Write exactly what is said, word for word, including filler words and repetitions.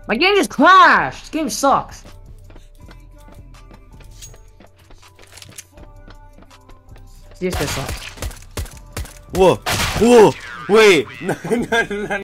My game just crashed! This game sucks. See if this sucks. Whoa! Whoa! Wait! No, no, no.